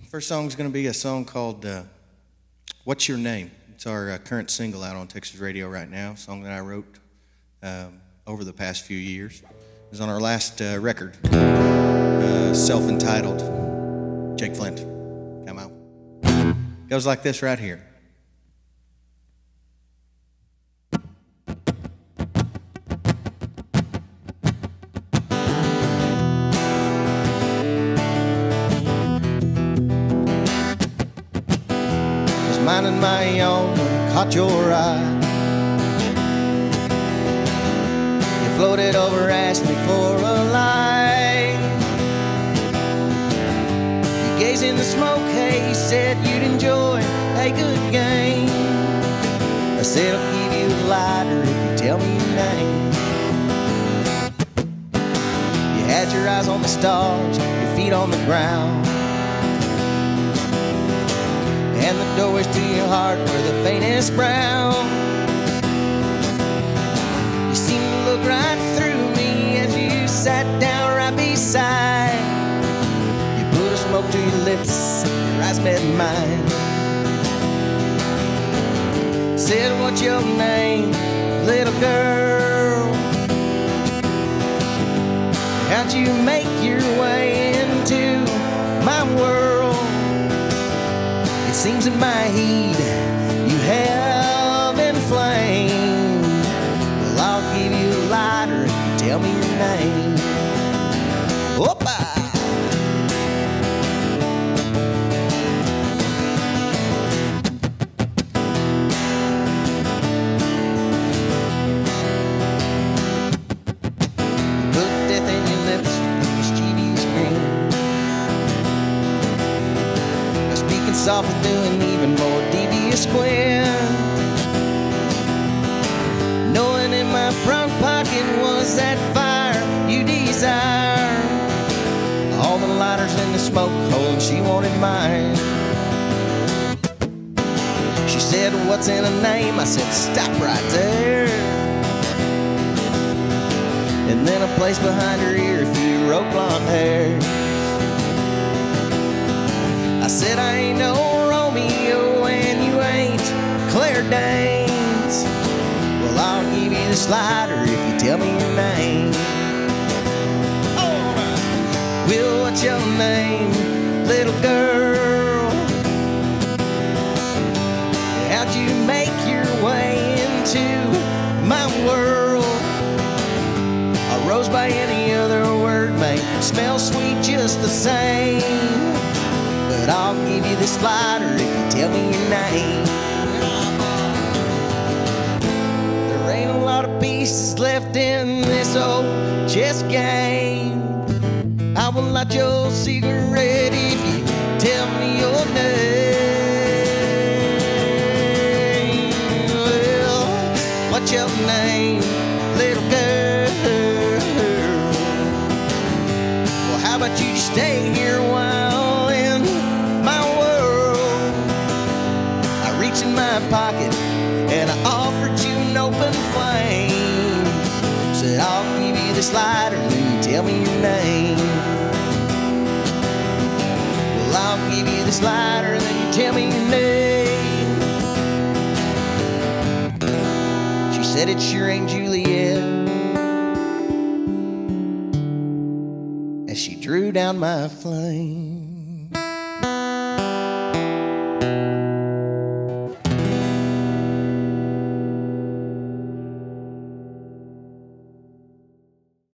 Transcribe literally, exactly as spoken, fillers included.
First song is going to be a song called uh, What's Your Name? It's our uh, current single out on Texas radio right now, a song that I wrote um, over the past few years. It was on our last uh, record, uh, self-entitled, Jake Flint. Come out. Goes like this right here. Minding my own, caught your eye. You floated over, asked me for a line. You gazed in the smoke haze, said you'd enjoy a good game. I said I'll give you a lighter if you tell me your name. You had your eyes on the stars, your feet on the ground, and the doorways to your heart were the faintest brown. You seemed to look right through me as you sat down right beside. You put a smoke to your lips, your eyes met mine. Said, what's your name, little girl? How'd you make your way into my world? It seems in my heat you have inflamed. Well, I'll give you a lighter if you tell me your name. Whoop-a! You put death in your lips with a mischievous grin, soft and doing even more devious square. Knowing in my front pocket was that fire you desire. All the lighters in the smoke hole, and she wanted mine. She said, what's in a name? I said, stop right there. And then a place behind her ear, a few rope blonde hair. I said, I ain't no Romeo and you ain't Claire Danes. Well, I'll give you the slider if you tell me your name. Alright. Well, what's your name, little girl? How'd you make your way into my world? A rose by any other word may smell sweet just the same, but I'll give you this lighter if you tell me your name. There ain't a lot of pieces left in this old chess game. I will light your cigarette if you tell me your name. Well, what's your name, little girl? Well, how about you just stay here a while? In my pocket, and I offered you an open flame. Said, I'll give you this lighter, then you tell me your name. Well, I'll give you this lighter, then you tell me your name. She said, it sure ain't Juliet, as she drew down my flame.